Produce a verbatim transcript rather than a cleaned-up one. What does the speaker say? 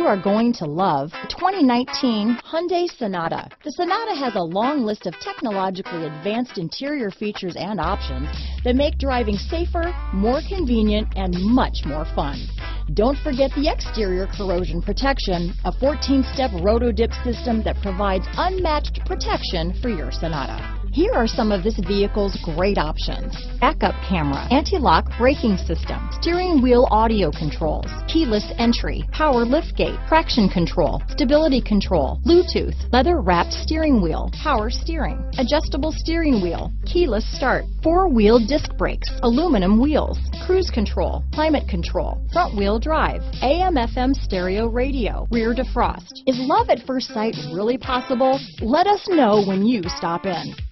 are going to love the twenty nineteen Hyundai Sonata. The Sonata has a long list of technologically advanced interior features and options that make driving safer, more convenient, and much more fun. Don't forget the exterior corrosion protection, a fourteen step roto-dip system that provides unmatched protection for your Sonata. Here are some of this vehicle's great options: backup camera, anti-lock braking system, steering wheel audio controls, keyless entry, power liftgate, traction control, stability control, Bluetooth, leather-wrapped steering wheel, power steering, adjustable steering wheel, keyless start, four-wheel disc brakes, aluminum wheels, cruise control, climate control, front-wheel drive, A M F M stereo radio, rear defrost. Is love at first sight really possible? Let us know when you stop in.